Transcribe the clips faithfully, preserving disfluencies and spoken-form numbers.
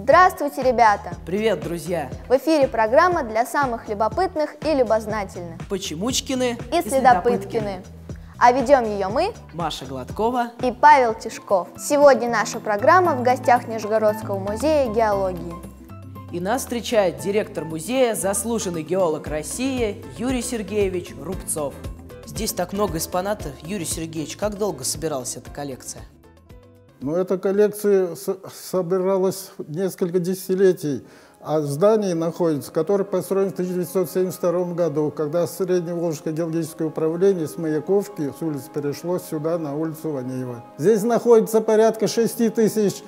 Здравствуйте, ребята! Привет, друзья! В эфире программа для самых любопытных и любознательных. Почемучкины и, и Следопыткины. А ведем ее мы, Маша Гладкова и Павел Тишков. Сегодня наша программа в гостях Нижегородского музея геологии. И нас встречает директор музея, заслуженный геолог России Юрий Сергеевич Рубцов. Здесь так много экспонатов. Юрий Сергеевич, как долго собиралась эта коллекция? Ну, эта коллекция собиралась несколько десятилетий, а здание находится, которое построено в тысяча девятьсот семьдесят втором году, когда Средневолжское геологическое управление с Маяковки с улицы перешло сюда, на улицу Ванеева. Здесь находится порядка шести тысяч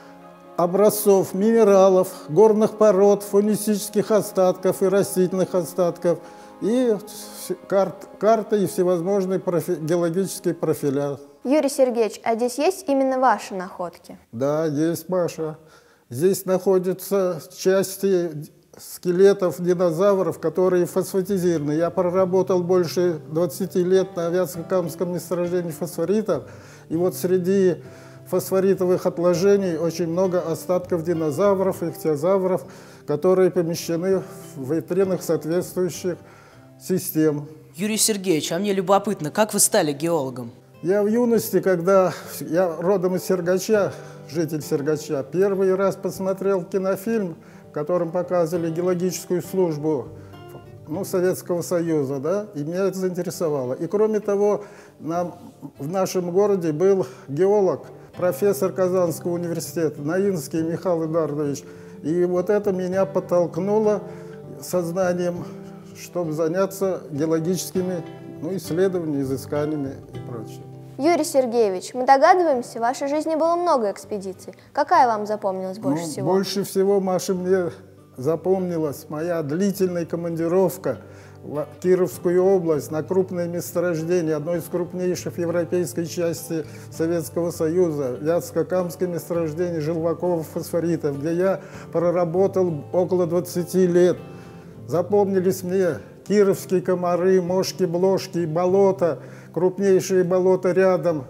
образцов минералов, горных пород, фаунистических остатков и растительных остатков, и карт, карты и всевозможные профи, геологические профиля. Юрий Сергеевич, а здесь есть именно ваши находки? Да, есть, Маша. Здесь находятся части скелетов динозавров, которые фосфатизированы. Я проработал больше двадцати лет на Вятско-Камском месторождении фосфоритов, и вот среди фосфоритовых отложений очень много остатков динозавров, ихтиозавров, которые помещены в витринах соответствующих систем. Юрий Сергеевич, а мне любопытно, как вы стали геологом? Я в юности, когда я родом из Сергача, житель Сергача, первый раз посмотрел кинофильм, в котором показывали геологическую службу ну, Советского Союза, да, и меня это заинтересовало. И кроме того, нам, в нашем городе был геолог, профессор Казанского университета, Наинский Михаил Эдуардович. И вот это меня подтолкнуло сознанием, чтобы заняться геологическими ну, исследованиями, изысканиями и прочее. Юрий Сергеевич, мы догадываемся, в вашей жизни было много экспедиций. Какая вам запомнилась больше ну, всего? Больше всего, Маша, мне запомнилась моя длительная командировка в Кировскую область на крупное месторождение, одно из крупнейших в европейской части Советского Союза, Вятско-Камское месторождение желваковых фосфоритов, где я проработал около двадцати лет. Запомнились мне кировские комары, мошки-блошки, болота, крупнейшие болота рядом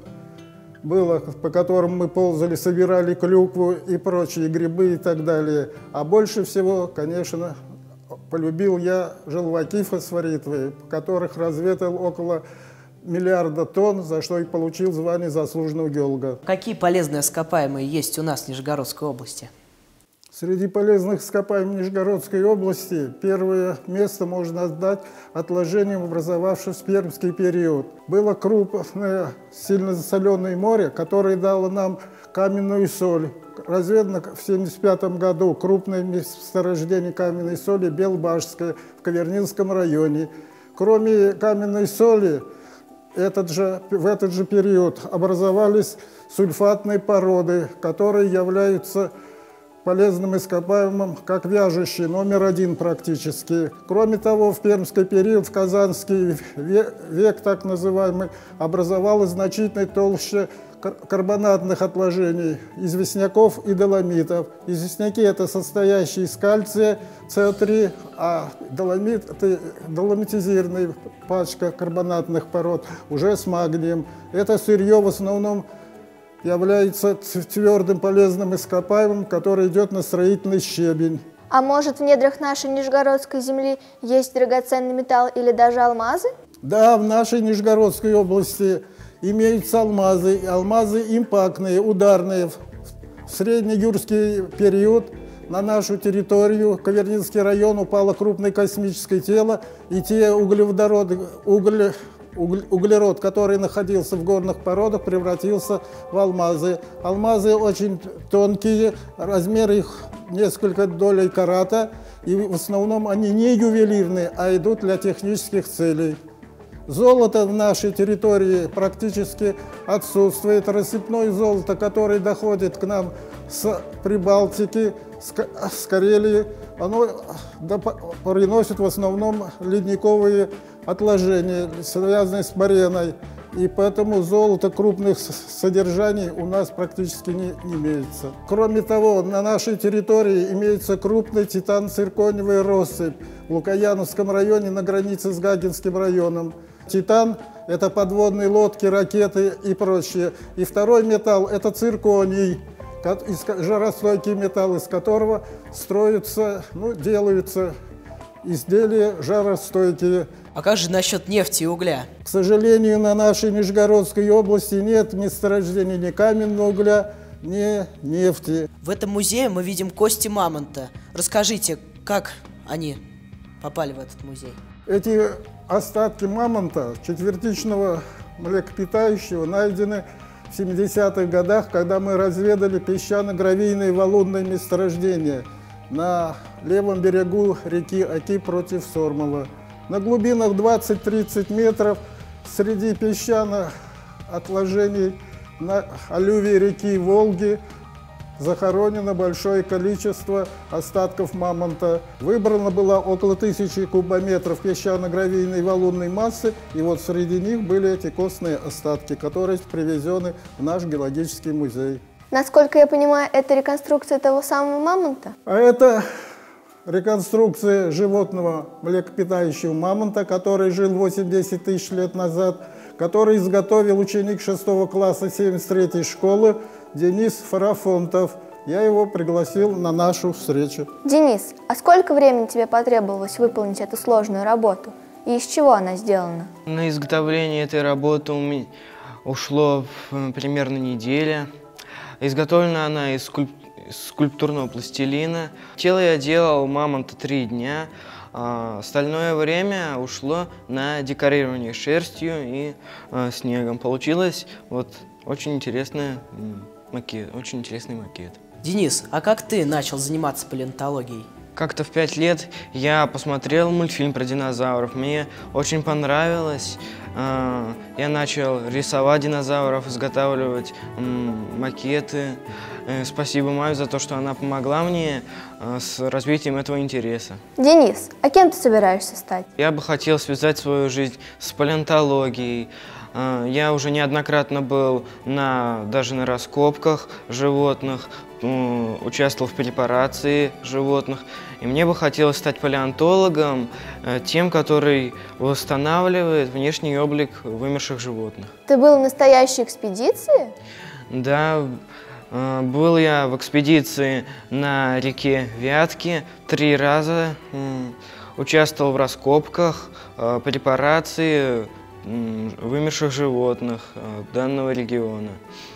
было, по которым мы ползали, собирали клюкву и прочие грибы и так далее. А больше всего, конечно, полюбил я желваки фосфоритовые, которых разведал около миллиарда тонн, за что и получил звание заслуженного геолога. Какие полезные ископаемые есть у нас в Нижегородской области? Среди полезных ископаемых Нижегородской области первое место можно отдать отложениям, образовавшимся в Пермский период. Было крупное, сильно засоленное море, которое дало нам каменную соль. Разведано в семьдесят пятом году крупное месторождение каменной соли Белбашское в Кавернинском районе. Кроме каменной соли, этот же, в этот же период образовались сульфатные породы, которые являются полезным ископаемым, как вяжущий, номер один практически. Кроме того, в пермский период, в казанский век, век так называемый, образовалась значительно толще карбонатных отложений известняков и доломитов. Известняки – это состоящие из кальция, С три, а доломит – это доломитизированная пачка карбонатных пород, уже с магнием. Это сырье в основном является твердым полезным ископаемым, который идет на строительный щебень. А может, в недрах нашей Нижегородской земли есть драгоценный металл или даже алмазы? Да, в нашей Нижегородской области имеются алмазы, алмазы импактные, ударные. В среднеюрский период на нашу территорию, Кавернинский район, упало крупное космическое тело, и те углеводороды, уголь, углерод, который находился в горных породах, превратился в алмазы. Алмазы очень тонкие, размер их несколько долей карата, и в основном они не ювелирные, а идут для технических целей. Золото в нашей территории практически отсутствует. Рассыпное золото, которое доходит к нам с Прибалтики, с Карелии, оно приносит в основном ледниковые отложения, связанные с мореной. И поэтому золото крупных содержаний у нас практически не, не имеется. Кроме того, на нашей территории имеется крупный титан-циркониевый россыпь в Лукояновском районе на границе с Гагинским районом. Титан – это подводные лодки, ракеты и прочее. И второй металл – это цирконий, жаростойкий металл, из которого строятся, ну, делаются изделия жаростойкие. А как же насчет нефти и угля? К сожалению, на нашей Нижегородской области нет месторождений ни каменного угля, ни нефти. В этом музее мы видим кости мамонта. Расскажите, как они попали в этот музей? Эти остатки мамонта, четвертичного млекопитающего, найдены в семидесятых годах, когда мы разведали песчано-гравийные валунные месторождения на левом берегу реки Оки против Сормова. На глубинах двадцать-тридцать метров среди песчаных отложений на аллювии реки Волги захоронено большое количество остатков мамонта. Выбрано было около тысячи кубометров песчано-гравийной валунной массы, и вот среди них были эти костные остатки, которые привезены в наш геологический музей. Насколько я понимаю, это реконструкция того самого мамонта? А это реконструкция животного млекопитающего мамонта, который жил восемьдесят тысяч лет назад, который изготовил ученик шестого класса семьдесят третьей школы Денис Фарафонтов. Я его пригласил на нашу встречу. Денис, а сколько времени тебе потребовалось выполнить эту сложную работу? И из чего она сделана? На изготовление этой работы у меня ушло примерно неделя. Изготовлена она из, скульп... из скульптурного пластилина. Тело я делал мамонта три дня. А остальное время ушло на декорирование шерстью и а, снегом. Получилось вот очень интересная макет, очень интересный макет. Денис, а как ты начал заниматься палеонтологией? Как-то в пять лет я посмотрел мультфильм про динозавров. Мне очень понравилось. Я начал рисовать динозавров, изготавливать макеты. Спасибо маме за то, что она помогла мне с развитием этого интереса. Денис, а кем ты собираешься стать? Я бы хотел связать свою жизнь с палеонтологией. Я уже неоднократно был на, даже на раскопках животных, участвовал в препарации животных. И мне бы хотелось стать палеонтологом, тем, который восстанавливает внешний облик вымерших животных. Ты был в настоящей экспедиции? Да, был я в экспедиции на реке Вятке три раза, участвовал в раскопках, препарации вымерших животных данного региона.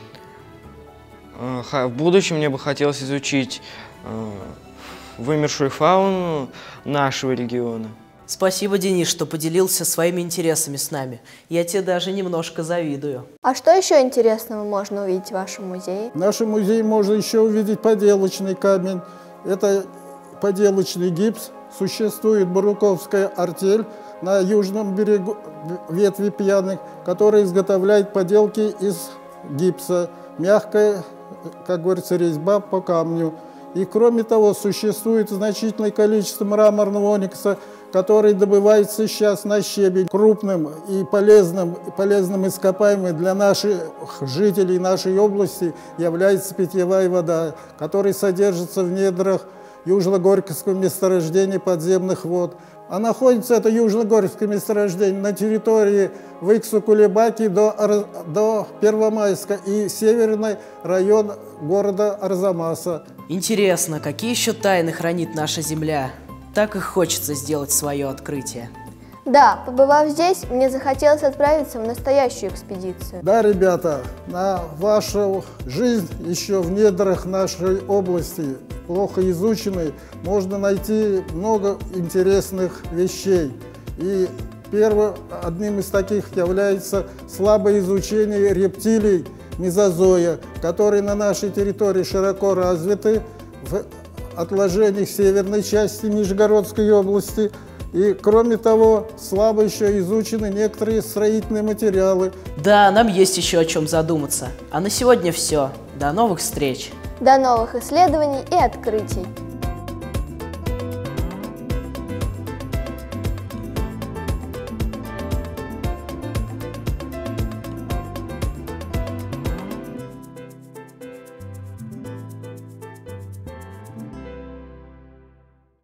В будущем мне бы хотелось изучить вымершую фауну нашего региона. Спасибо, Денис, что поделился своими интересами с нами. Я тебе даже немножко завидую. А что еще интересного можно увидеть в вашем музее? В нашем музее можно еще увидеть поделочный камень. Это поделочный гипс. Существует Буруковская артель на южном берегу ветви Пьяных, которая изготовляет поделки из гипса. Мягкая, как говорится, резьба по камню. И кроме того, существует значительное количество мраморного оникса, который добывается сейчас на щебень. Крупным и полезным, полезным ископаемым для наших жителей нашей области является питьевая вода, которая содержится в недрах Южно-Горьковского месторождения подземных вод. А находится это Южно-Горьковское месторождение на территории Выксу-Кулебаки до, до Первомайска и северный район города Арзамаса. Интересно, какие еще тайны хранит наша Земля? Так и хочется сделать свое открытие. Да, побывав здесь, мне захотелось отправиться в настоящую экспедицию. Да, ребята, на вашу жизнь еще в недрах нашей области, плохо изученной, можно найти много интересных вещей. И первым, одним из таких является слабое изучение рептилий мезозоя, которые на нашей территории широко развиты в отложениях северной части Нижегородской области. И, кроме того, слабо еще изучены некоторые строительные материалы. Да, нам есть еще о чем задуматься. А на сегодня все. До новых встреч! До новых исследований и открытий!